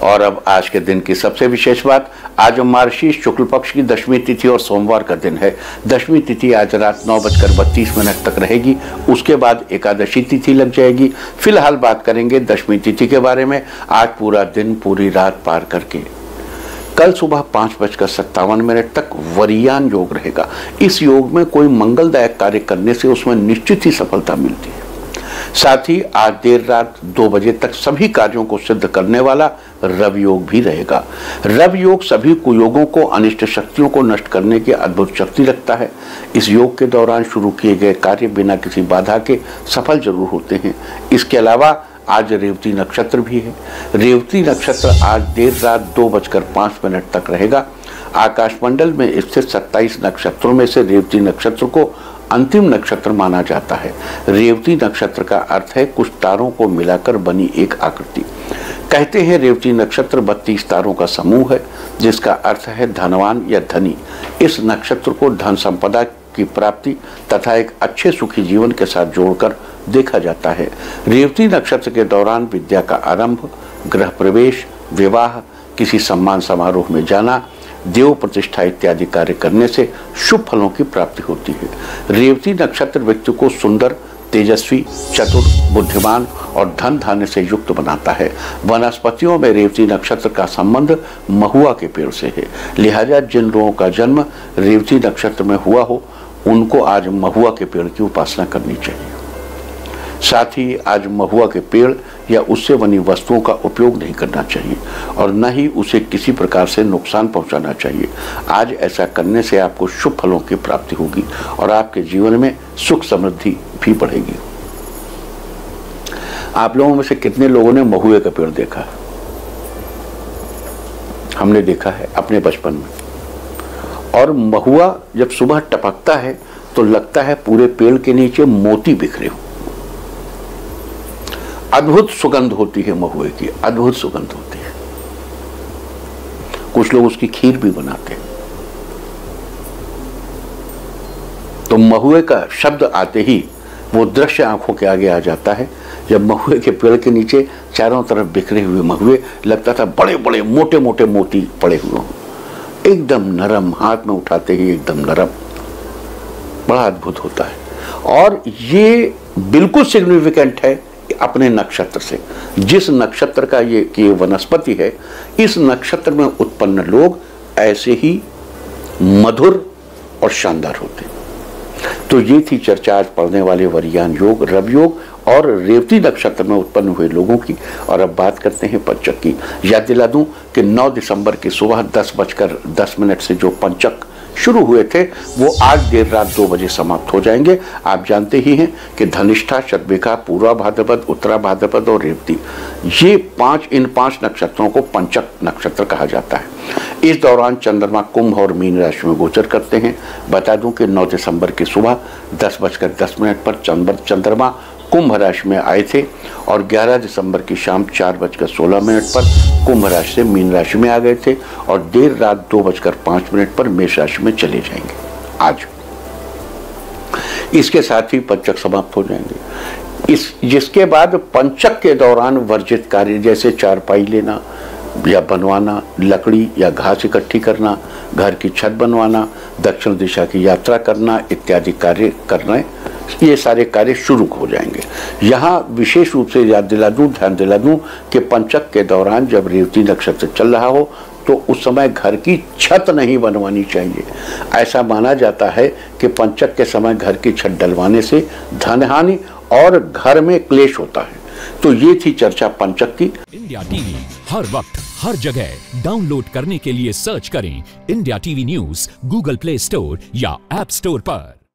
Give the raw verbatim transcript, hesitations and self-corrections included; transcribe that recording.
और अब आज के दिन की सबसे विशेष बात, आज मार्गशीर्ष शुक्ल पक्ष की दशमी तिथि और सोमवार का दिन है। दशमी तिथि आज रात नौ बजकर बत्तीस मिनट तक रहेगी, उसके बाद एकादशी तिथि लग जाएगी। फिलहाल बात करेंगे दशमी तिथि के बारे में। आज पूरा दिन पूरी रात पार करके कल सुबह पाँच बजकर सत्तावन मिनट तक वरियान योग रहेगा। इस योग में कोई मंगलदायक कार्य करने से उसमें निश्चित ही सफलता मिलती है। साथ ही आज देर रात दो बजे तक सभी कार्यों को सिद्ध करने वाला रवि योग भी रहेगा। रवि योग सभी कुयोगों को, अनिष्ट शक्तियों को नष्ट करने की अद्भुत शक्ति रखता है। इस योग के दौरान शुरू किए गए कार्य बिना किसी बाधा के सफल जरूर होते हैं। इसके अलावा आज रेवती नक्षत्र भी है। रेवती नक्षत्र आज देर रात दो बजकर पाँच मिनट तक रहेगा। आकाशमंडल में स्थित सत्ताईस नक्षत्रों में से रेवती नक्षत्र को अंतिम नक्षत्र माना जाता है। रेवती नक्षत्र का अर्थ है कुछ तारों को मिलाकर बनी एक आकृति। कहते हैं रेवती नक्षत्र बत्तीस तारों का समूह है, जिसका अर्थ है धनवान या धनी। इस नक्षत्र को धन संपदा की प्राप्ति तथा एक अच्छे सुखी जीवन के साथ जोड़कर देखा जाता है। रेवती नक्षत्र के दौरान विद्या का आरंभ, गृह प्रवेश, विवाह, किसी सम्मान समारोह में जाना, देव प्रतिष्ठा इत्यादि कार्य करने से शुभ फलों की प्राप्ति होती है। रेवती नक्षत्र व्यक्ति को सुंदर, तेजस्वी, चतुर, बुद्धिमान और धन धान्य से युक्त बनाता है। वनस्पतियों में रेवती नक्षत्र का संबंध महुआ के पेड़ से है। लिहाजा जिन लोगों का जन्म रेवती नक्षत्र में हुआ हो, उनको आज महुआ के पेड़ की उपासना करनी चाहिए। साथ ही आज महुआ के पेड़ या उससे बनी वस्तुओं का उपयोग नहीं करना चाहिए और न ही उसे किसी प्रकार से नुकसान पहुंचाना चाहिए। आज ऐसा करने से आपको शुभ फलों की प्राप्ति होगी और आपके जीवन में सुख समृद्धि भी बढ़ेगी। आप लोगों में से कितने लोगों ने महुए का पेड़ देखा है? हमने देखा है अपने बचपन में। और महुआ जब सुबह टपकता है तो लगता है पूरे पेड़ के नीचे मोती बिखरे हो। अद्भुत सुगंध होती है महुए की, अद्भुत सुगंध होती है। कुछ लोग उसकी खीर भी बनाते हैं। तो महुए का शब्द आते ही वो दृश्य आंखों के आगे आ जाता है। जब महुए के पेड़ के नीचे चारों तरफ बिखरे हुए महुए, लगता था बड़े बड़े मोटे मोटे मोती पड़े हुए हों, एकदम नरम, हाथ में उठाते ही एकदम नरम, बड़ा अद्भुत होता है। और ये बिल्कुल सिग्निफिकेंट है अपने नक्षत्र से। जिस नक्षत्र का ये कि वनस्पति है, इस नक्षत्र में उत्पन्न लोग ऐसे ही मधुर और शानदार होते हैं। तो ये थी चर्चा आज पढ़ने वाले वरियान योग, रवि योग और रेवती नक्षत्र में उत्पन्न हुए लोगों की। और अब बात करते हैं पंचक की। याद दिला दूं कि नौ दिसंबर की सुबह दस बजकर दस मिनट से जो पंचक शुरू हुए थे वो आज देर रात दो बजे समाप्त हो जाएंगे। आप जानते ही हैं कि धनिष्ठा, शतभिखा, पूर्वा भाद्रपद, उत्तरा भाद्रपद और रेवती, ये पांच इन पांच नक्षत्रों को पंचक नक्षत्र कहा जाता है। इस दौरान चंद्रमा कुंभ और मीन राशि में गोचर करते हैं। बता दूं कि नौ दिसंबर की सुबह दस बजकर दस मिनट पर चंद्रमा कुंभ राशि में आए थे और ग्यारह दिसंबर की शाम चार बजकर सोलह मिनट पर कुंभ राशि से मीन राशि में आ गए थे और देर रात दो बजकर पाँच मिनट पर मेष राशि में चले जाएंगे आज। इसके साथ ही पंचक समाप्त हो जाएंगे। इस जिसके बाद पंचक के दौरान वर्जित कार्य जैसे चारपाई लेना या बनवाना, लकड़ी या घास इकट्ठी करना, घर की छत बनवाना, दक्षिण दिशा की यात्रा करना इत्यादि कार्य करना, ये सारे कार्य शुरू हो जाएंगे। यहाँ विशेष रूप से याद दिला दूं, ध्यान दिला दूं कि पंचक के दौरान जब रेवती नक्षत्र चल रहा हो तो उस समय घर की छत नहीं बनवानी चाहिए। ऐसा माना जाता है कि पंचक के समय घर की छत डलवाने से धनहानि और घर में क्लेश होता है। तो ये थी चर्चा पंचक की। इंडिया टीवी हर वक्त हर जगह डाउनलोड करने के लिए सर्च करें India TV news Google Play Store या ऐप स्टोर पर।